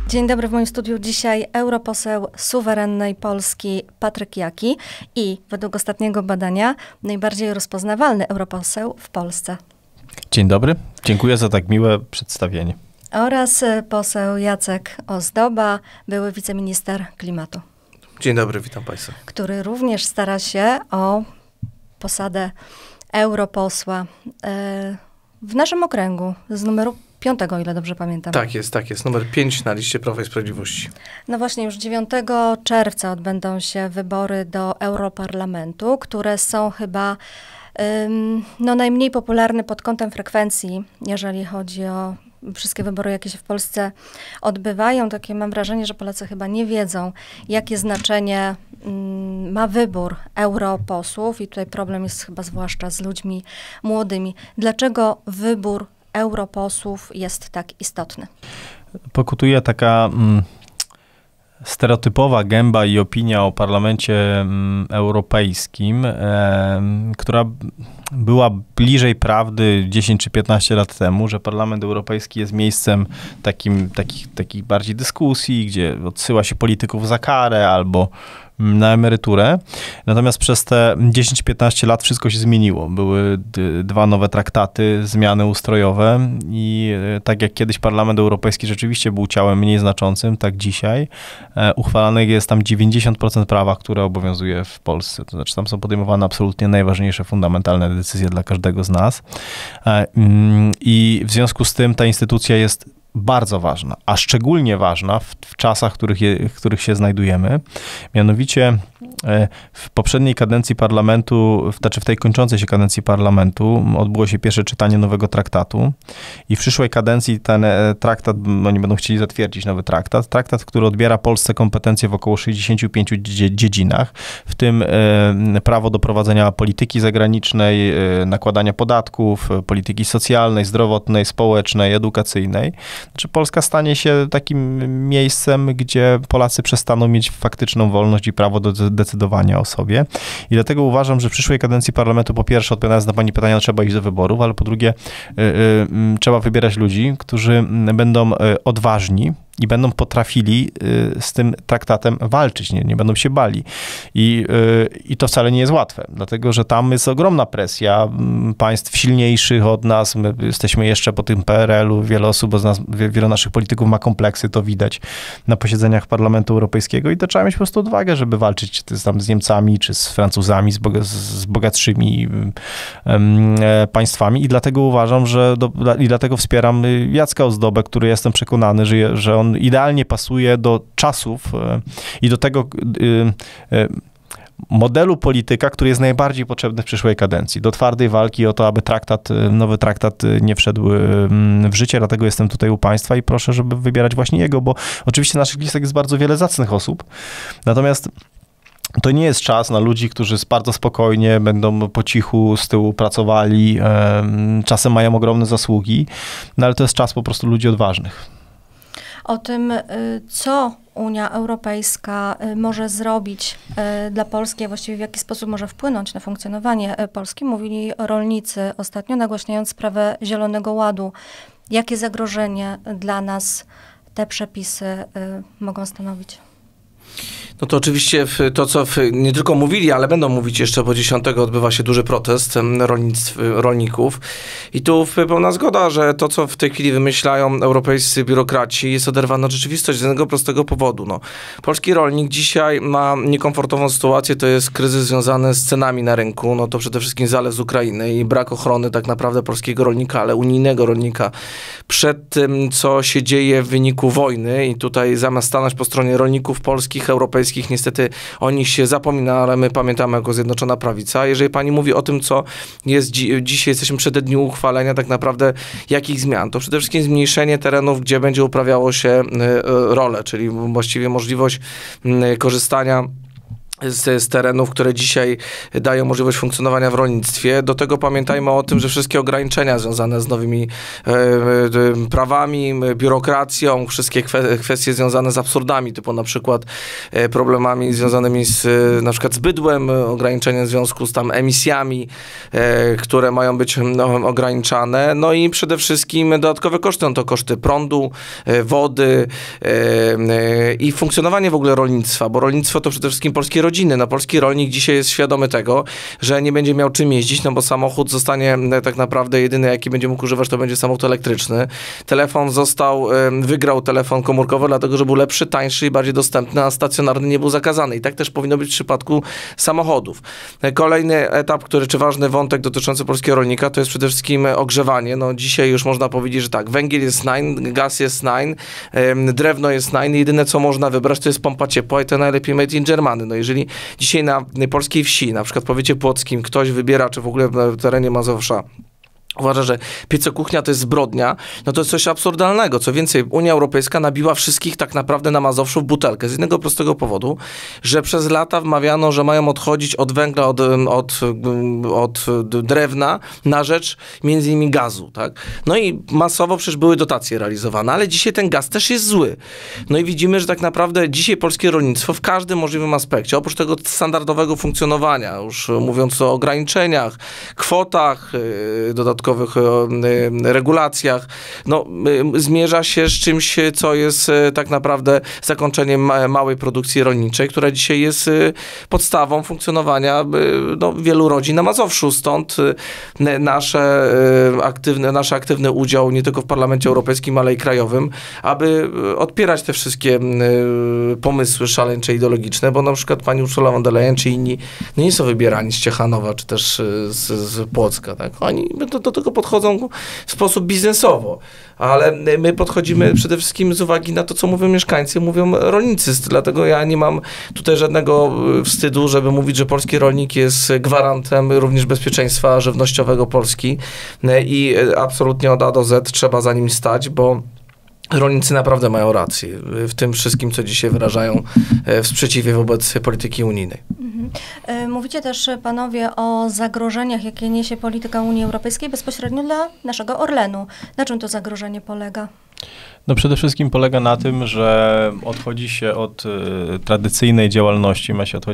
Dzień dobry, w moim studiu dzisiaj europoseł suwerennej Polski Patryk Jaki i według ostatniego badania najbardziej rozpoznawalny europoseł w Polsce. Dzień dobry, dziękuję za tak miłe przedstawienie. Oraz poseł Jacek Ozdoba, były wiceminister klimatu. Dzień dobry, witam Państwa. Który również stara się o posadę europosła w naszym okręgu z numeru 5, o ile dobrze pamiętam. Tak jest. Numer 5 na liście Prawa i Sprawiedliwości. No właśnie, już 9 czerwca odbędą się wybory do Europarlamentu, które są chyba najmniej popularne pod kątem frekwencji, jeżeli chodzi o wszystkie wybory, jakie się w Polsce odbywają. Takie mam wrażenie, że Polacy chyba nie wiedzą, jakie znaczenie ma wybór europosłów i tutaj problem jest chyba zwłaszcza z ludźmi młodymi. Dlaczego wybór europosłów jest tak istotny? Pokutuje taka stereotypowa gęba i opinia o Parlamencie Europejskim, która była bliżej prawdy 10 czy 15 lat temu, że Parlament Europejski jest miejscem takich bardziej dyskusji, gdzie odsyła się polityków za karę albo na emeryturę. Natomiast przez te 10-15 lat wszystko się zmieniło. Były 2 nowe traktaty, zmiany ustrojowe i tak jak kiedyś Parlament Europejski rzeczywiście był ciałem mniej znaczącym, tak dzisiaj uchwalanych jest tam 90% prawa, które obowiązuje w Polsce. To znaczy tam są podejmowane absolutnie najważniejsze, fundamentalne decyzje dla każdego z nas. I w związku z tym ta instytucja jest bardzo ważna, a szczególnie ważna w czasach, w których się znajdujemy. Mianowicie w poprzedniej kadencji parlamentu, w tej kończącej się kadencji parlamentu odbyło się pierwsze czytanie nowego traktatu i w przyszłej kadencji ten traktat, oni będą chcieli zatwierdzić nowy traktat, który odbiera Polsce kompetencje w około 65 dziedzinach, w tym prawo do prowadzenia polityki zagranicznej, nakładania podatków, polityki socjalnej, zdrowotnej, społecznej, edukacyjnej. Znaczy Polska stanie się takim miejscem, gdzie Polacy przestaną mieć faktyczną wolność i prawo do decydowania o sobie. I dlatego uważam, że w przyszłej kadencji parlamentu, po pierwsze, odpowiadając na pani pytania, trzeba iść do wyborów, ale po drugie, trzeba wybierać ludzi, którzy będą odważni i będą potrafili z tym traktatem walczyć, nie będą się bali. I to wcale nie jest łatwe, dlatego że tam jest ogromna presja państw silniejszych od nas. My jesteśmy jeszcze po tym PRL-u, wiele naszych polityków ma kompleksy, to widać na posiedzeniach Parlamentu Europejskiego i to trzeba mieć po prostu odwagę, żeby walczyć tam z Niemcami, czy z Francuzami, z bogatszymi państwami i dlatego uważam, i dlatego wspieram Jacka Ozdobę, który jestem przekonany, że on idealnie pasuje do czasów i do tego modelu polityka, który jest najbardziej potrzebny w przyszłej kadencji. Do twardej walki o to, aby nowy traktat nie wszedł w życie, dlatego jestem tutaj u państwa i proszę, żeby wybierać właśnie jego, bo oczywiście na naszych listach jest bardzo wiele zacnych osób, natomiast to nie jest czas na ludzi, którzy bardzo spokojnie będą po cichu z tyłu pracowali, czasem mają ogromne zasługi, no ale to jest czas po prostu ludzi odważnych. O tym, co Unia Europejska może zrobić dla Polski, a właściwie w jaki sposób może wpłynąć na funkcjonowanie Polski, mówili rolnicy ostatnio, nagłaśniając sprawę Zielonego Ładu. Jakie zagrożenie dla nas te przepisy mogą stanowić? No to oczywiście to, co nie tylko mówili, ale będą mówić jeszcze, bo 10 odbywa się duży protest rolników. I tu pełna zgoda, że to, co w tej chwili wymyślają europejscy biurokraci, jest oderwane od rzeczywistości z jednego prostego powodu. No, polski rolnik dzisiaj ma niekomfortową sytuację, to jest kryzys związany z cenami na rynku. No to przede wszystkim zalew z Ukrainy i brak ochrony tak naprawdę polskiego rolnika, ale unijnego rolnika przed tym, co się dzieje w wyniku wojny. I tutaj zamiast stanąć po stronie rolników polskich, europejskich, niestety o nich się zapomina, ale my pamiętamy jako Zjednoczona Prawica. Jeżeli pani mówi o tym, co jest dzisiaj, jesteśmy przed dniu uchwalenia tak naprawdę jakich zmian, to przede wszystkim zmniejszenie terenów, gdzie będzie uprawiało się rolę, czyli właściwie możliwość korzystania z terenów, które dzisiaj dają możliwość funkcjonowania w rolnictwie. Do tego pamiętajmy o tym, że wszystkie ograniczenia związane z nowymi prawami, biurokracją, wszystkie kwestie związane z absurdami, typu na przykład problemami związanymi na przykład z bydłem, ograniczenia w związku z tam emisjami, które mają być ograniczane. No i przede wszystkim dodatkowe koszty, to koszty prądu, wody i funkcjonowanie w ogóle rolnictwa, bo rolnictwo to przede wszystkim polskie rodziny. No, polski rolnik dzisiaj jest świadomy tego, że nie będzie miał czym jeździć, no bo samochód zostanie tak naprawdę jedyny, jaki będzie mógł używać, to będzie samochód elektryczny. Wygrał telefon komórkowy, dlatego że był lepszy, tańszy i bardziej dostępny, a stacjonarny nie był zakazany. I tak też powinno być w przypadku samochodów. Kolejny etap, czy ważny wątek dotyczący polskiego rolnika, to jest przede wszystkim ogrzewanie. No dzisiaj już można powiedzieć, że tak, węgiel jest gaz jest drewno jest jedyne co można wybrać to jest pompa ciepła i to najlepiej made in Germany. No jeżeli dzisiaj na polskiej wsi, na przykład w powiecie płockim, ktoś wybiera, czy w ogóle w terenie Mazowsza, uważa, że piecokuchnia to jest zbrodnia, no to jest coś absurdalnego. Co więcej, Unia Europejska nabiła wszystkich tak naprawdę na Mazowszu w butelkę. Z jednego prostego powodu, że przez lata wmawiano, że mają odchodzić od węgla, od drewna na rzecz między innymi gazu, tak? No i masowo przecież były dotacje realizowane, ale dzisiaj ten gaz też jest zły. No i widzimy, że tak naprawdę dzisiaj polskie rolnictwo w każdym możliwym aspekcie, oprócz tego standardowego funkcjonowania, już mówiąc o ograniczeniach, kwotach, dodatkowych regulacjach, no, zmierza się z czymś, co jest tak naprawdę zakończeniem małej produkcji rolniczej, która dzisiaj jest podstawą funkcjonowania wielu rodzin na Mazowszu. Stąd nasz aktywny udział nie tylko w Parlamencie Europejskim, ale i krajowym, aby odpierać te wszystkie pomysły szaleńcze, ideologiczne, bo na przykład pani Ursula von der Leyen czy inni nie są wybierani z Ciechanowa, czy też z Płocka. Tak? Oni do tego podchodzą w sposób biznesowo, ale my podchodzimy przede wszystkim z uwagi na to, co mówią mieszkańcy, mówią rolnicy. Dlatego ja nie mam tutaj żadnego wstydu, żeby mówić, że polski rolnik jest gwarantem również bezpieczeństwa żywnościowego Polski i absolutnie od A do Z trzeba za nim stać, bo rolnicy naprawdę mają rację w tym wszystkim, co dzisiaj wyrażają w sprzeciwie wobec polityki unijnej. Mówicie też panowie o zagrożeniach, jakie niesie polityka Unii Europejskiej bezpośrednio dla naszego Orlenu. Na czym to zagrożenie polega? No przede wszystkim polega na tym, że odchodzi się od tradycyjnej działalności,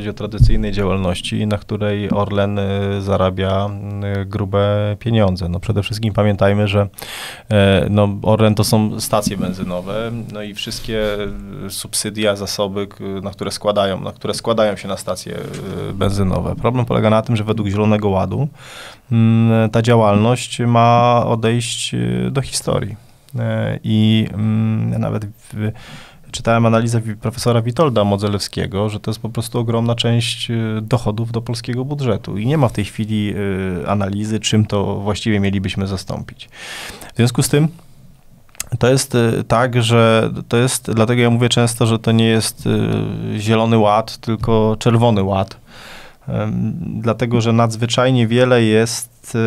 na której Orlen zarabia grube pieniądze. No przede wszystkim pamiętajmy, że Orlen to są stacje benzynowe, no i wszystkie subsydia, zasoby, które składają się na stacje benzynowe. Problem polega na tym, że według Zielonego Ładu ta działalność ma odejść do historii. I nawet czytałem analizę profesora Witolda Modzelewskiego, że to jest po prostu ogromna część dochodów do polskiego budżetu i nie ma w tej chwili analizy, czym to właściwie mielibyśmy zastąpić. W związku z tym to jest tak, że to jest, dlatego ja mówię często, że to nie jest Zielony Ład, tylko Czerwony Ład, dlatego że nadzwyczajnie wiele jest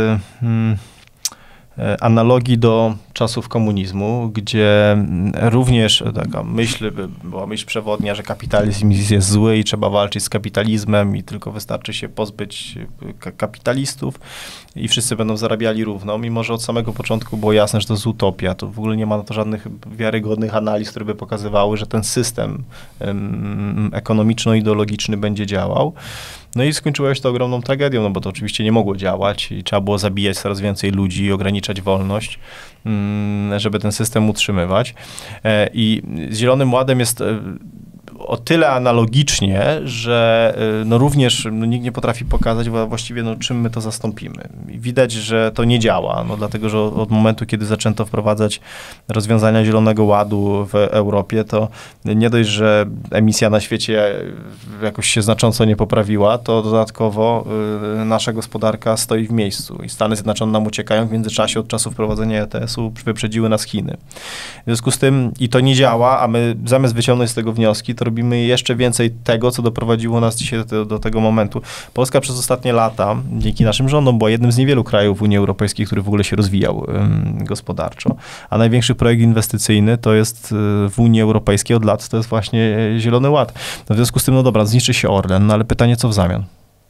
analogii do czasów komunizmu, gdzie również taka była myśl przewodnia, że kapitalizm jest zły i trzeba walczyć z kapitalizmem i tylko wystarczy się pozbyć kapitalistów i wszyscy będą zarabiali równo, mimo że od samego początku było jasne, że to jest utopia. To w ogóle nie ma na to żadnych wiarygodnych analiz, które by pokazywały, że ten system ekonomiczno-ideologiczny będzie działał. No i skończyło się to ogromną tragedią, no bo to oczywiście nie mogło działać i trzeba było zabijać coraz więcej ludzi i ograniczać wolność, żeby ten system utrzymywać. I z Zielonym Ładem jest o tyle analogicznie, że również nikt nie potrafi pokazać właściwie, czym my to zastąpimy. I widać, że to nie działa, dlatego, że od momentu, kiedy zaczęto wprowadzać rozwiązania Zielonego Ładu w Europie, to nie dość, że emisja na świecie jakoś się znacząco nie poprawiła, to dodatkowo nasza gospodarka stoi w miejscu i Stany Zjednoczone nam uciekają. W międzyczasie od czasu wprowadzenia ETS-u wyprzedziły nas Chiny. W związku z tym i to nie działa, a my zamiast wyciągnąć z tego wnioski, to robimy robimy jeszcze więcej tego, co doprowadziło nas dzisiaj do tego momentu. Polska przez ostatnie lata, dzięki naszym rządom, była jednym z niewielu krajów Unii Europejskiej, który w ogóle się rozwijał gospodarczo. A największy projekt inwestycyjny to jest w Unii Europejskiej od lat, to jest właśnie Zielony Ład. No w związku z tym, no dobra, zniszczy się Orlen, no ale pytanie, co w zamian?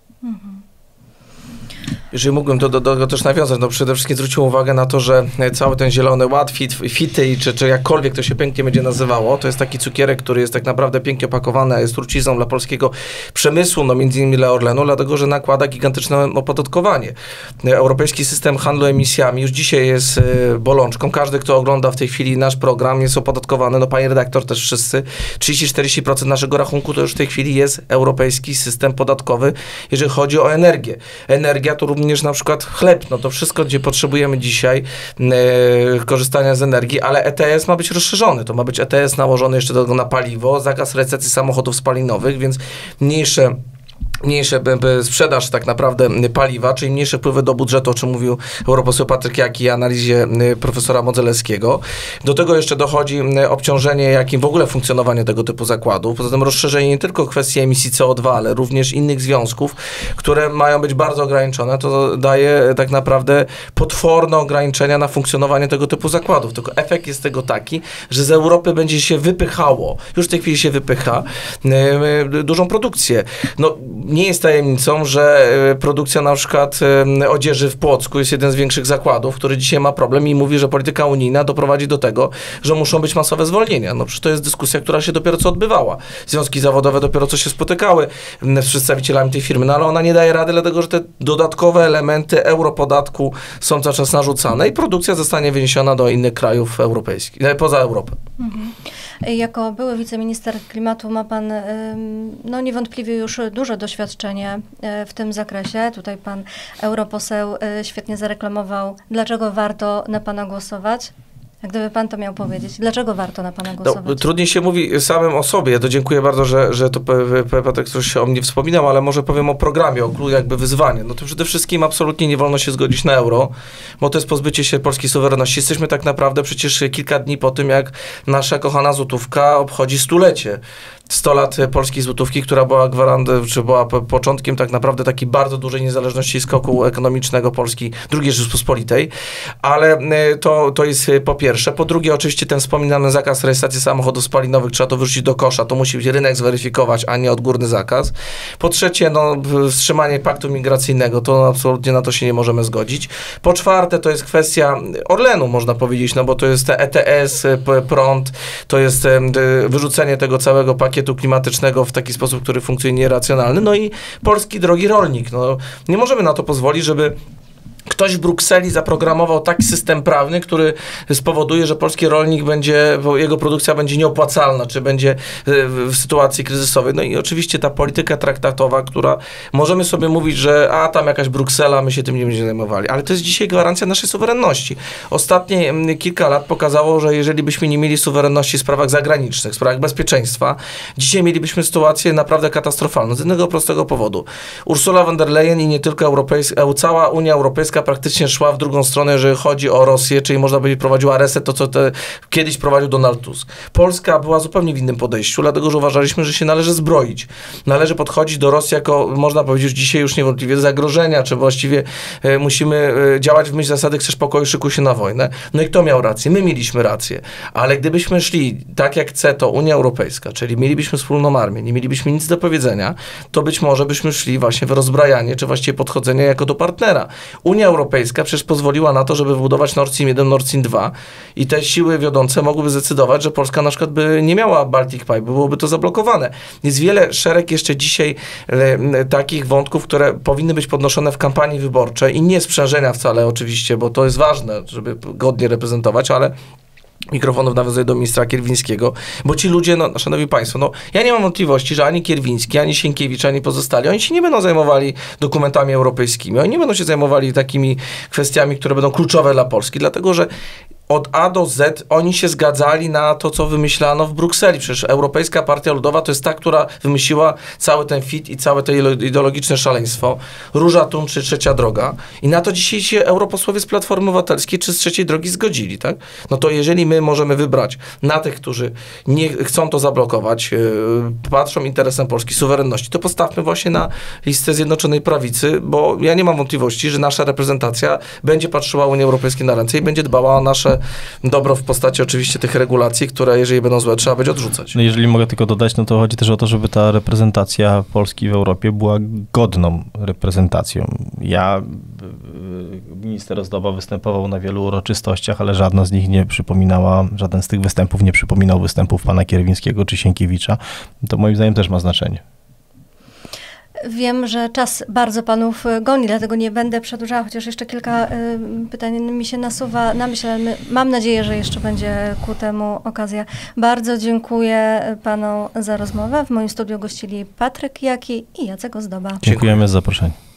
Jeżeli mógłbym do tego też nawiązać, no przede wszystkim zwrócił uwagę na to, że cały ten Zielony Ład, fity, czy jakkolwiek to się pięknie będzie nazywało, to jest taki cukierek, który jest tak naprawdę pięknie opakowany, a jest trucizną dla polskiego przemysłu, no między innymi dla Orlenu, dlatego, że nakłada gigantyczne opodatkowanie. Europejski system handlu emisjami już dzisiaj jest bolączką. Każdy, kto ogląda w tej chwili nasz program, jest opodatkowany, no pani redaktor też wszyscy, 30-40% naszego rachunku to już w tej chwili jest europejski system podatkowy, jeżeli chodzi o energię. Energia to również na przykład chleb, no to wszystko, gdzie potrzebujemy dzisiaj korzystania z energii, ale ETS ma być rozszerzony, to ma być ETS nałożony jeszcze do tego na paliwo, zakaz rejestracji samochodów spalinowych, więc mniejsze sprzedaż tak naprawdę paliwa, czyli mniejsze wpływy do budżetu, o czym mówił europoseł Patryk Jaki i analizie profesora Modzelewskiego. Do tego jeszcze dochodzi obciążenie, jakim w ogóle funkcjonowanie tego typu zakładów. Poza tym rozszerzenie nie tylko kwestii emisji CO2, ale również innych związków, które mają być bardzo ograniczone. To daje tak naprawdę potworne ograniczenia na funkcjonowanie tego typu zakładów. Tylko efekt jest tego taki, że z Europy będzie się wypychało, już w tej chwili się wypycha, dużą produkcję. No, nie jest tajemnicą, że produkcja na przykład odzieży w Płocku jest jeden z większych zakładów, który dzisiaj ma problem i mówi, że polityka unijna doprowadzi do tego, że muszą być masowe zwolnienia. No przecież to jest dyskusja, która się dopiero co odbywała. Związki zawodowe dopiero co się spotykały z przedstawicielami tej firmy, no ale ona nie daje rady, dlatego że te dodatkowe elementy europodatku są cały czas narzucane i produkcja zostanie wyniesiona do innych krajów europejskich, poza Europę. Jako były wiceminister klimatu ma pan no niewątpliwie już duże doświadczenie w tym zakresie. Tutaj pan europoseł świetnie zareklamował, dlaczego warto na pana głosować. Jak gdyby pan to miał powiedzieć, dlaczego warto na pana głosować? No, trudniej się mówi samym o sobie. Ja to dziękuję bardzo, że to Patryk coś o mnie wspominał, ale może powiem o programie, o jakby wyzwanie. No to przede wszystkim absolutnie nie wolno się zgodzić na euro, bo to jest pozbycie się polskiej suwerenności. Jesteśmy tak naprawdę przecież kilka dni po tym, jak nasza kochana złotówka obchodzi 100-lecie. 100 lat polskiej złotówki, która była czy była początkiem tak naprawdę takiej bardzo dużej niezależności skoku ekonomicznego Polski, II Rzeczypospolitej, ale to jest po pierwsze. Po drugie, oczywiście ten wspominany zakaz rejestracji samochodów spalinowych, trzeba to wyrzucić do kosza, to musi być rynek zweryfikować, a nie odgórny zakaz. Po trzecie, no, wstrzymanie paktu migracyjnego, to absolutnie na to się nie możemy zgodzić. Po czwarte, to jest kwestia Orlenu, można powiedzieć, no bo to jest ETS, prąd, to jest wyrzucenie tego całego pakietu klimatycznego w taki sposób, który funkcjonuje racjonalny. No i polski drogi rolnik. No, nie możemy na to pozwolić, żeby ktoś w Brukseli zaprogramował taki system prawny, który spowoduje, że polski rolnik jego produkcja będzie nieopłacalna, czy będzie w sytuacji kryzysowej. No i oczywiście ta polityka traktatowa, która możemy sobie mówić, że tam jakaś Bruksela, my się tym nie będziemy zajmowali, ale to jest dzisiaj gwarancja naszej suwerenności. Ostatnie kilka lat pokazało, że jeżeli byśmy nie mieli suwerenności w sprawach zagranicznych, w sprawach bezpieczeństwa, dzisiaj mielibyśmy sytuację naprawdę katastrofalną. Z jednego prostego powodu. Ursula von der Leyen i nie tylko cała Unia Europejska praktycznie szła w drugą stronę, jeżeli chodzi o Rosję, czyli można powiedzieć prowadziła reset, to co kiedyś prowadził Donald Tusk. Polska była zupełnie w innym podejściu, dlatego że uważaliśmy, że się należy zbroić. Należy podchodzić do Rosji jako, można powiedzieć, dzisiaj już niewątpliwie zagrożenia, czy właściwie musimy działać w myśl zasady chcesz pokoju, szykuj się na wojnę. No i kto miał rację? My mieliśmy rację. Ale gdybyśmy szli tak jak chce to Unia Europejska, czyli mielibyśmy wspólną armię, nie mielibyśmy nic do powiedzenia, to być może byśmy szli właśnie w rozbrajanie, czy właściwie podchodzenie jako do partnera. Unia Europejska przecież pozwoliła na to, żeby wybudować Nord Stream 1, Nord Stream 2 i te siły wiodące mogłyby zdecydować, że Polska na przykład by nie miała Baltic Pipe, byłoby to zablokowane. Jest szereg jeszcze dzisiaj takich wątków, które powinny być podnoszone w kampanii wyborczej i nie sprzężenia wcale oczywiście, bo to jest ważne, żeby godnie reprezentować, ale mikrofonów nawiązuję do ministra Kierwińskiego, bo ci ludzie, no, szanowni państwo, no, ja nie mam wątpliwości, że ani Kierwiński, ani Sienkiewicz, ani pozostali, oni się nie będą zajmowali dokumentami europejskimi, oni nie będą się zajmowali takimi kwestiami, które będą kluczowe dla Polski, dlatego że od A do Z oni się zgadzali na to, co wymyślano w Brukseli. Przecież Europejska Partia Ludowa to jest ta, która wymyśliła cały ten fit i całe to ideologiczne szaleństwo. Róża Thun czy Trzecia Droga. I na to dzisiaj się europosłowie z Platformy Obywatelskiej czy z Trzeciej Drogi zgodzili, tak? No to jeżeli my możemy wybrać na tych, którzy nie chcą to zablokować, patrzą interesem Polski, suwerenności, to postawmy właśnie na listę Zjednoczonej Prawicy, bo ja nie mam wątpliwości, że nasza reprezentacja będzie patrzyła Unii Europejskiej na ręce i będzie dbała o nasze dobro w postaci oczywiście tych regulacji, które jeżeli będą złe, trzeba będzie odrzucać. No jeżeli mogę tylko dodać, no to chodzi też o to, żeby ta reprezentacja Polski w Europie była godną reprezentacją. Minister Ozdoba występował na wielu uroczystościach, ale żaden z tych występów nie przypominał występów pana Kierwińskiego czy Sienkiewicza. To moim zdaniem też ma znaczenie. Wiem, że czas bardzo panów goni, dlatego nie będę przedłużała, chociaż jeszcze kilka pytań mi się nasuwa na myśl, ale mam nadzieję, że jeszcze będzie ku temu okazja. Bardzo dziękuję panom za rozmowę. W moim studiu gościli Patryk Jaki i Jacek Ozdoba. Dziękujemy za zaproszenie.